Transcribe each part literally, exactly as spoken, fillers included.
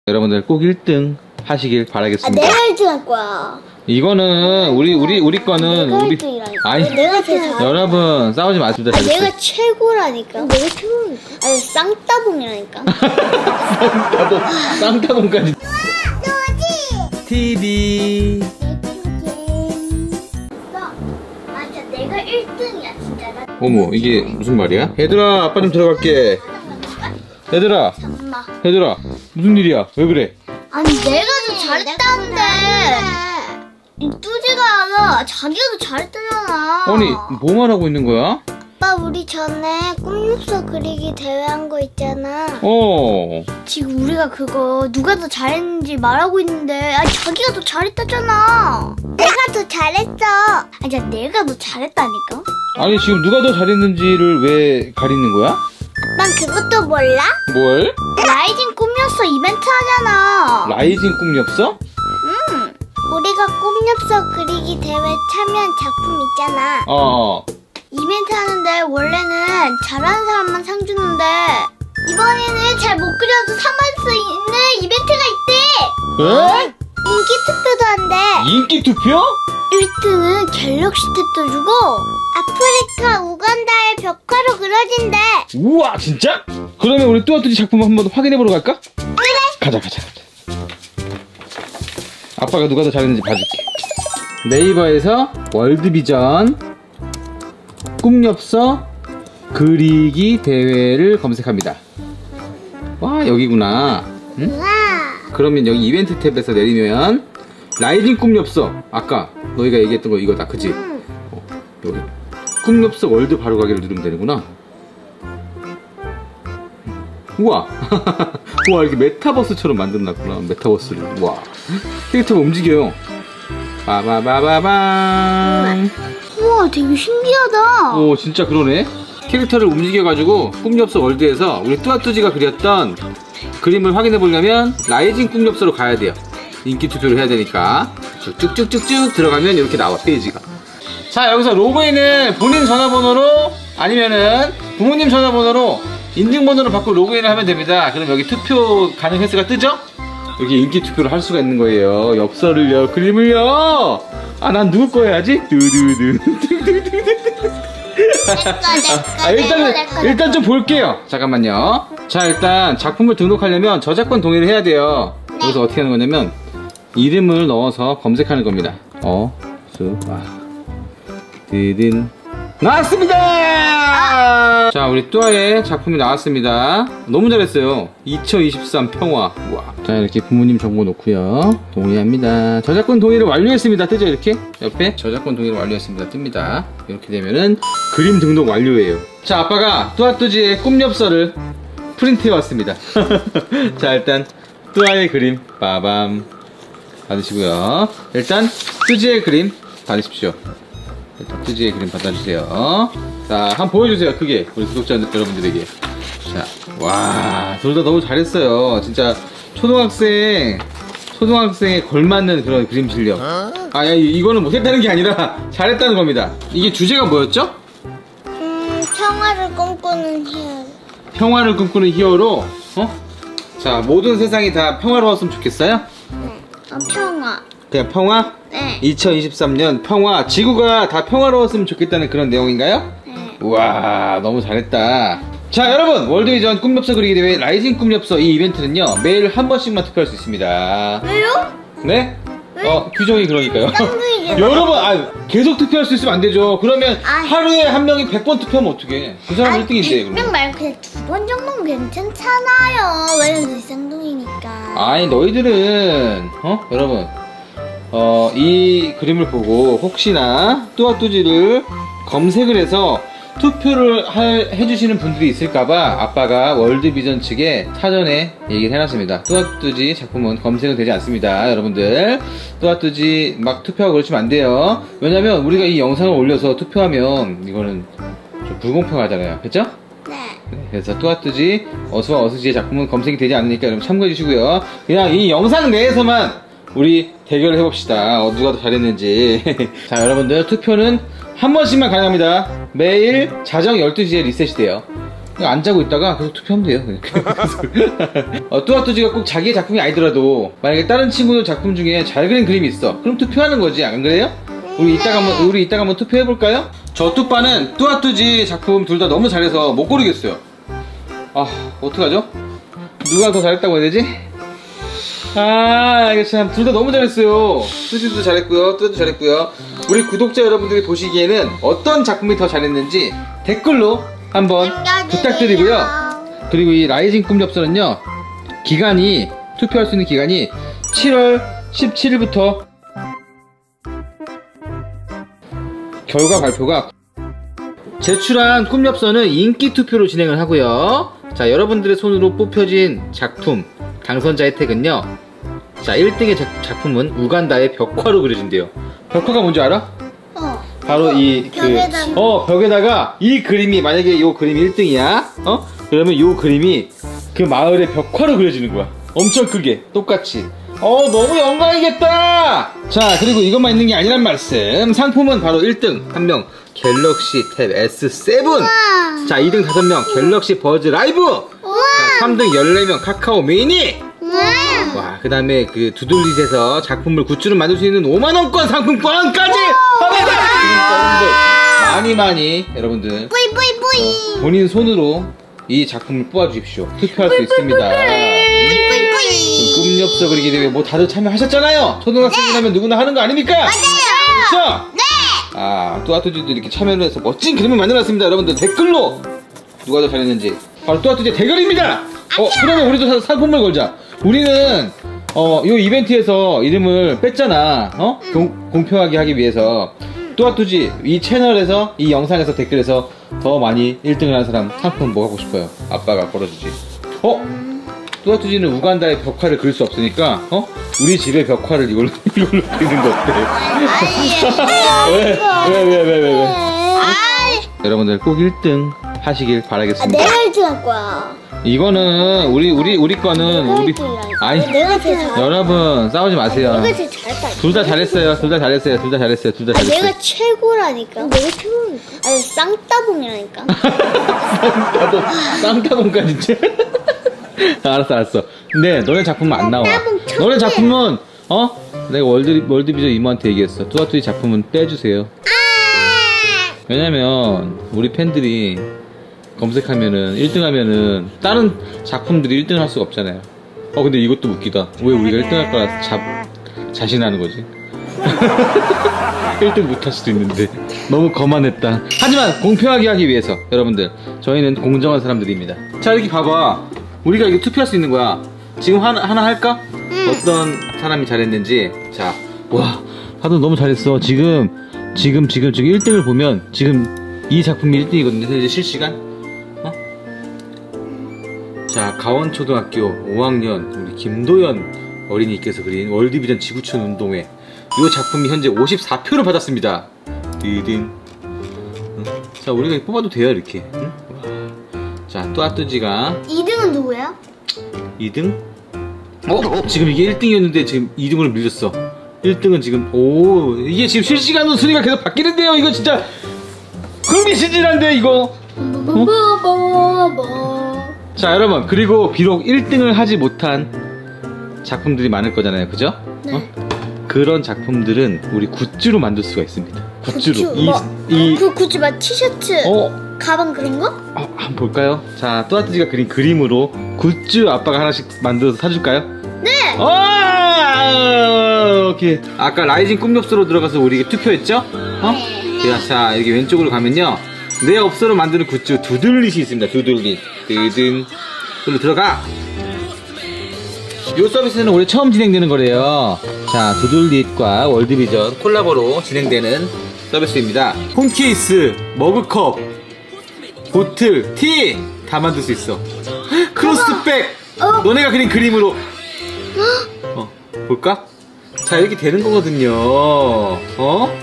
여러분들 꼭 일 등 하시길 바라겠습니다. 아, 내가 일 등 할 거야. 이거는 우리 우리 우리 거는 내가 우리 일 등이라니까. 아니 내가 제일 잘해. 여러분 싸우지 마십니다. 아, 내가 최고라니까. 내가 최고라니까. 아니 쌍따봉이라니까. 쌍따봉 쌍따봉까지. 티비. 아 진짜 내가 일 등이야 진짜. 나... 어머 이게 무슨 말이야? 얘들아 아빠 좀 들어갈게. 얘들아 엄마. 얘들아 무슨 일이야? 왜 그래? 아니 내가 더 잘했다는데 이 뚜지가 아마 자기가 더 잘했다잖아. 아니 뭐 말하고 있는 거야? 아빠 우리 전에 꿈육서 그리기 대회 한 거 있잖아. 어. 지금 우리가 그거 누가 더 잘했는지 말하고 있는데 아니 자기가 더 잘했다잖아. 내가 더 잘했어. 아니 야 내가 더 잘했다니까. 아니 지금 누가 더 잘했는지를 왜 가리는 거야? 난 그것도 몰라? 뭘? 라이징 꿈엽서 이벤트 하잖아. 라이징 꿈엽서? 응. 우리가 꿈엽서 그리기 대회 참여한 작품 있잖아. 어. 이벤트 하는데 원래는 잘하는 사람만 상 주는데 이번에는 잘 못 그려도 상 받을 수 있는 이벤트가 있대. 에? 인기 투표도 한대. 인기 투표? 일 등은 갤럭시 탭도 주고 아프리카 우간다의 벽화로 그려진대. 우와 진짜? 그러면 우리 뚜아뚜지 작품 한번 확인해보러 갈까? 그래. 가자 가자 가자. 아빠가 누가 더 잘했는지 봐줄게. 네이버에서 월드비전 꿈엽서 그리기 대회를 검색합니다. 와 여기구나. 응? 우와. 그러면 여기 이벤트 탭에서 내리면 라이징 꿈엽서 아까 너희가 얘기했던 거 이거다 그치? 응. 어, 여기 꿈엽서 월드 바로 가기를 누르면 되는구나. 우와 우와 이렇게 메타버스처럼 만들어놨구나. 메타버스를. 우와 캐릭터가 움직여요. 빠바바바방. 우와 되게 신기하다. 오 진짜 그러네. 캐릭터를 움직여가지고 꿈엽서 월드에서 우리 뚜아뚜지가 그렸던 그림을 확인해 보려면 라이징 꿈엽서로 가야 돼요. 인기 투표를 해야 되니까 쭉쭉쭉쭉쭉 들어가면 이렇게 나와 페이지가. 자 여기서 로그인은 본인 전화번호로 아니면은 부모님 전화번호로 인증번호를 받고 로그인을 하면 됩니다. 그럼 여기 투표 가능 횟수가 뜨죠? 여기 인기 투표를 할 수가 있는 거예요. 엽서를요, 그림을요. 아 난 누구 거 해야지? 두두두. 아, 일단 일단 좀 볼게요. 잠깐만요. 자 일단 작품을 등록하려면 저작권 동의를 해야 돼요. 여기서 어떻게 하는 거냐면 이름을 넣어서 검색하는 겁니다. 어, 수, 아, 드든 나왔습니다. 자 우리 뚜아의 작품이 나왔습니다. 너무 잘했어요. 이천이십삼 평화. 우와. 자 이렇게 부모님 정보 넣고요. 동의합니다. 저작권 동의를 완료했습니다. 뜨죠 이렇게 옆에 저작권 동의를 완료했습니다. 뜹니다. 이렇게 되면은 그림 등록 완료예요. 자 아빠가 뚜아뚜지의 꿈엽서를 프린트해 왔습니다. 자 일단 뚜아의 그림 빠밤 받으시고요. 일단 뚜지의 그림 받으십시오. 일단 뚜지의 그림 받아주세요. 자 한번 보여주세요. 크게 우리 구독자 여러분들에게. 자 와 둘 다 너무 잘했어요. 진짜 초등학생 초등학생에 걸맞는 그런 그림 실력. 아 야, 이거는 못했다는 게 아니라 잘했다는 겁니다. 이게 주제가 뭐였죠? 음 평화를 꿈꾸는 히어로. 평화를 꿈꾸는 히어로. 어? 자 모든 세상이 다 평화로웠으면 좋겠어요? 네. 어, 평화. 그냥 평화? 네. 이천이십삼 년 평화. 지구가 다 평화로웠으면 좋겠다는 그런 내용인가요? 네. 우와 너무 잘했다. 자 여러분 월드비전 꿈엽서 그리기 대회 라이징 꿈엽서 이 이벤트는요 매일 한 번씩만 투표할 수 있습니다. 왜요? 네? 왜? 어 규정이 그러니까요. 쌍둥이잖아. 여러분 아 계속 투표할 수 있으면 안 되죠. 그러면 아이. 하루에 한 명이 백 번 투표하면 어떡해. 그 사람 일 등인데 백 명 말고 그냥 두 번 정도는 괜찮잖아요. 왜냐면 쌍둥이니까. 아니 너희들은 어 여러분 어 이 그림을 보고 혹시나 뚜아뚜지를 검색을 해서 투표를 할, 해주시는 분들이 있을까봐 아빠가 월드비전 측에 사전에 얘기를 해놨습니다. 뚜아뚜지 작품은 검색은 되지 않습니다. 여러분들 뚜아뚜지 막 투표하고 그러시면 안 돼요. 왜냐면 우리가 이 영상을 올려서 투표하면 이거는 좀 불공평하잖아요. 그쵸? 네. 네, 그래서 뚜아뚜지 어수와 어수지의 작품은 검색이 되지 않으니까 여러분 참고해 주시고요. 그냥 이 영상 내에서만 우리 대결을 해봅시다. 어, 누가 더 잘했는지. 자 여러분들 투표는 한 번씩만 가능합니다. 매일 자정 열두 시에 리셋이 돼요. 안 자고 있다가 계속 투표하면 돼요. 어, 뚜아뚜지가 꼭 자기의 작품이 아니더라도 만약에 다른 친구들 작품 중에 잘 그린 그림이 있어. 그럼 투표하는 거지, 안 그래요? 우리 이따가 한번 우리 이따가 한번 투표해 볼까요? 저 뚜빠는 뚜아뚜지 작품 둘 다 너무 잘해서 못 고르겠어요. 아, 어떡하죠? 누가 더 잘했다고 해야 되지? 아, 이거 참 둘 다 너무 잘했어요. 뚜지도 잘했고요, 뚜아도 잘했고요. 우리 구독자 여러분들이 보시기에는 어떤 작품이 더 잘했는지 댓글로 한번 부탁드리고요. 그리고 이 라이징 꿈엽서는요, 기간이 투표할 수 있는 기간이 칠월 십칠일부터 결과 발표가, 제출한 꿈엽서는 인기 투표로 진행을 하고요. 자, 여러분들의 손으로 뽑혀진 작품 당선자 혜택은요, 자, 일 등의 자, 작품은 우간다의 벽화로 그려진대요. 벽화가 뭔지 알아? 어. 바로 이 그 벽에다가. 어 벽에다가 이 그림이, 만약에 이 그림이 일 등이야, 어? 그러면 이 그림이 그 마을의 벽화로 그려지는 거야. 엄청 크게 똑같이. 어, 너무 영광이겠다. 자, 그리고 이것만 있는 게 아니란 말씀. 상품은 바로 일 등 한 명 갤럭시 탭 에스 세븐. 자, 이 등 다섯 명 갤럭시 버즈 라이브. 자, 삼 등 열네 명 카카오 미니. 와, 그 다음에 그 두들릿에서 작품을 굿즈로 만들 수 있는 오만 원권 상품권까지 합니다. 여러분들 많이 많이 여러분들 뿌이뿌이뿌이. 어, 본인 손으로 이 작품을 뽑아주십시오. 투표할 수 있습니다. 뿌이뿌이뿌이. 꿈엽서 그리기 대회 뭐 다들 참여하셨잖아요. 초등학생이라면 누구나 하는 거 아닙니까? 맞아요. 그렇죠? 네. 아, 뚜아뚜지도 이렇게 참여를 해서 멋진 그림을 만들어놨습니다. 여러분들 댓글로 누가 더 잘했는지 바로 뚜아뚜지의 대결입니다. 어, 그러면 우리도 사, 상품을 걸자. 우리는 어, 요 이벤트에서 이름을 뺐잖아. 어? 공, 공평하게 하기 위해서. 뚜아뚜지 이 채널에서, 이 영상에서 댓글에서 더 많이 일 등을 한 사람 상품 뭐 하고 싶어요? 아빠가 걸어주지. 어? 뚜아뚜지는 우간다의 벽화를 그릴 수 없으니까, 어? 우리 집의 벽화를 이걸로, 이걸로 그리는 거 어때? 왜? 왜, 왜, 왜, 왜, 왜? 여러분들 꼭 일 등 하시길 바라겠습니다. 내가 일 등 할 거야. 이거는 우리 우리 우리 거는 우리, 아니, 내가 제일 잘. 여러분 싸우지 마세요. 내가 제일 잘했다. 둘 다 잘했어요. 둘 다 잘했어요. 둘 다 잘했어요. 둘 다 아, 잘했어요. 내가 최고라니까. 내가 최고라니까. 아니 쌍따봉이라니까. 쌍따봉, 쌍따봉까지 진짜. 알았어, 알았어. 근데 너네 작품은 안 나와. 쌍따봉 첫 너네 개. 작품은 어? 내가 월드 월드비전 이모한테 얘기했어. 뚜아뚜이 작품은 빼주세요. 왜냐면 우리 팬들이 검색하면은 일 등 하면은 다른 작품들이 일 등을 할 수가 없잖아요. 어, 근데 이것도 웃기다. 왜 우리가 일 등 할 거라 자, 자신하는 거지? 일 등 못할 수도 있는데 너무 거만했다. 하지만 공평하게 하기 위해서 여러분들, 저희는 공정한 사람들입니다. 자, 이렇게 봐봐. 우리가 이거 투표할 수 있는 거야. 지금 하나, 하나 할까? 응. 어떤 사람이 잘했는지. 자, 와, 다들 너무 잘했어. 지금 지금 지금 지금 일 등을 보면 지금 이 작품이 일 등이거든요. 현재 실시간. 어? 자, 가원초등학교 오 학년 우리 김도연 어린이께서 그린 월드비전 지구촌 운동회. 이 작품이 현재 오십사 표를 받았습니다. 디딘. 응? 자, 우리가 뽑아도 돼요, 이렇게. 응? 자, 뚜아뚜지가 이 등은 누구야? 이 등? 어? 지금 이게 일 등이었는데 지금 이 등으로 밀렸어. 일 등은 지금, 오, 이게 지금 실시간으로 순위가 계속 바뀌는데요. 이거 진짜 흥미진진한데 이거. 뭐. 자, 여러분, 그리고 비록 일 등을 하지 못한 작품들이 많을 거잖아요, 그죠? 네. 어? 그런 작품들은 우리 굿즈로 만들 수가 있습니다. 굿즈로. 굿즈, 뭐, 이, 이, 그 굿즈 막 티셔츠, 어, 가방 그런 거? 어, 한번 볼까요? 자, 뚜아뚜지가 그린 그림으로 굿즈 아빠가 하나씩 만들어서 사줄까요? 네. 어, 오케이. 아까 라이징 꿈엽서로 들어가서 우리 투표했죠? 어? 자, 자, 여기 왼쪽으로 가면요, 내 업소로 만드는 굿즈 두들릿이 있습니다. 두들릿. 드든. 그걸로 들어가. 이 서비스는 올해 처음 진행되는 거래요. 자, 두들릿과 월드비전 콜라보로 진행되는 서비스입니다. 폰케이스, 머그컵, 보틀, 티 다 만들 수 있어. 크로스백. 어. 너네가 그린 그림으로. 어, 볼까? 자, 이렇게 되는 거거든요. 어?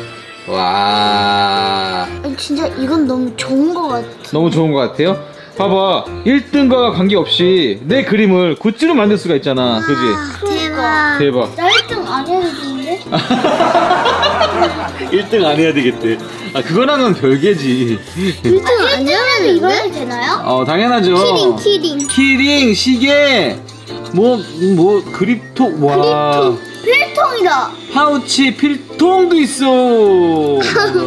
와, 아니, 진짜 이건 너무 좋은 거 같아. 너무 좋은 것 같아요. 봐봐, 일 등과 관계없이 내 그림을 굿즈로 만들 수가 있잖아. 그지? 대박. 대박. 나 일 등 안 해도 되는데? 일 등 안 해야 되겠대. 아, 그거랑은 별개지. 일 등 안 하면 이거 해도 되나요? 어, 당연하죠. 키링 키링 키링, 시계, 뭐, 뭐, 그립톡, 와. 필통이다. 파우치, 필통도 있어. 우와.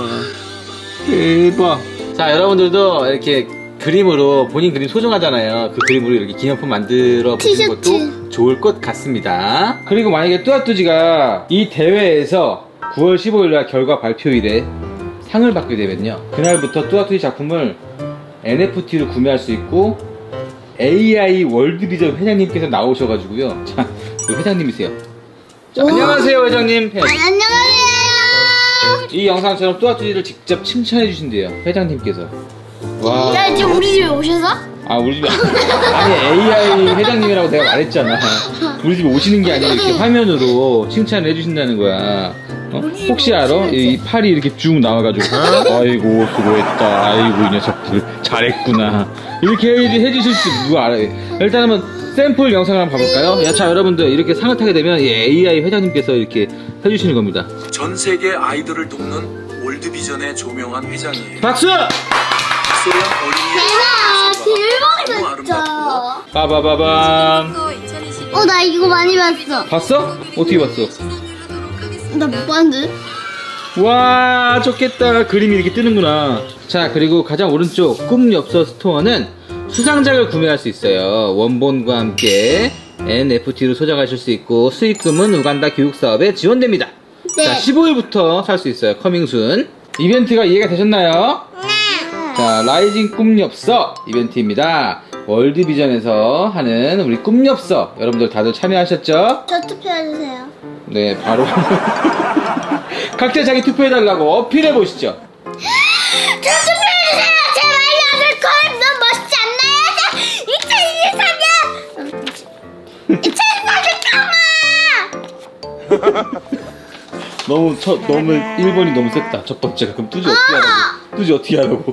대박. 자, 여러분들도 이렇게 그림으로 본인 그림 소중하잖아요. 그 그림으로 이렇게 기념품 만들어 보시는 것도 좋을 것 같습니다. 그리고 만약에 뚜아뚜지가 이 대회에서 구월 십오일 날 결과 발표일에 상을 받게 되면요, 그날부터 뚜아뚜지 작품을 엔에프티로 구매할 수 있고 에이아이 월드비전 회장님께서 나오셔가지고요. 자, 그 회장님이세요. 자, 안녕하세요 회장님. 해. 안녕하세요. 이 영상처럼 뚜아뚜지를 직접 칭찬해 주신대요, 회장님께서. 와. 야, 지금 우리 집에 오셔서? 아, 우리 집에 아니, 에이아이 회장님이라고 내가 말했잖아. 우리 집에 오시는 게 아니라 이렇게 화면으로 칭찬을 해주신다는 거야. 어? 혹시 알아? 이 팔이 이렇게 쭉 나와가지고 아이고 수고했다, 아이고 이 녀석들 잘했구나, 이렇게 해- 해주실 수 누가 알아요? 일단 한번 샘플 영상을 한번 봐볼까요? 야, 자, 여러분들 이렇게 상을 타게 되면 이 에이아이 회장님께서 이렇게 해주시는 겁니다. 전 세계 아이돌을 돕는 월드비전의 조명한 회장이에요. 박수! 박소영 어린이의 대박, 진짜. 빠바바밤. 어, 나 이거 많이 봤어. 봤어? 어떻게 봤어? 나 못 봤는데? 와, 좋겠다. 그림이 이렇게 뜨는구나. 자, 그리고 가장 오른쪽 꿈엽서 스토어는 수상작을 구매할 수 있어요. 원본과 함께 엔에프티로 소장하실 수 있고 수익금은 우간다 교육사업에 지원됩니다. 네. 자, 십오일부터 살 수 있어요. 커밍순. 이벤트가 이해가 되셨나요? 네. 자, 라이징 꿈엽서 이벤트입니다. 월드비전에서 하는 우리 꿈엽서, 여러분들 다들 참여하셨죠? 저 투표해주세요. 네, 바로 각자 자기 투표해달라고 어필해 보시죠. 저 투표해주세요. 제발 여덟 걸 너무 멋있지 않나요? 이천이십삼 년 이천이십삼 년 너무 첫 너무 일 번이 너무 셌다. 첫 번째가. 그럼 뚜지 어떻게 하라고? 뚜지 어떻게 하라고?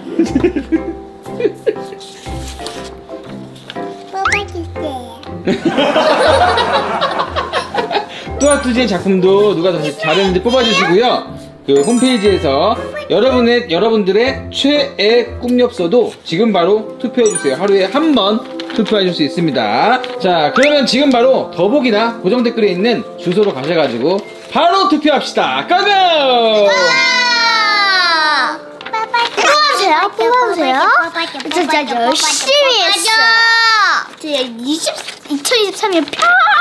뽑아주세요. 뚜아뚜지의 작품도 누가 더 잘했는지 뽑아주시고요. 그 홈페이지에서 여러분의 여러분들의 최애 꿈엽서도 지금 바로 투표해주세요. 하루에 한 번 투표하실 수 있습니다. 자, 그러면 지금 바로 더보기나 고정 댓글에 있는 주소로 가셔가지고 바로 투표합시다. 고고! 뽑아주세요. 뽑아주세요. 진짜 열심히 했어. 이천이십삼 년 편